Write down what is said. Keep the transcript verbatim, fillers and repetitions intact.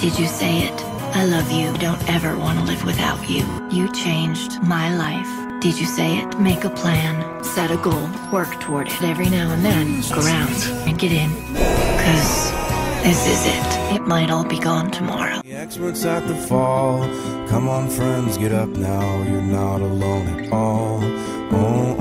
Did you say it? I love you. Don't ever want to live without you. You changed my life. Did you say it? Make a plan, set a goal, work toward it every now and then. Go around and get in. Cause this is it. It might all be gone tomorrow. The experts at the fall. Come on friends, get up now. You're not alone at all. Oh.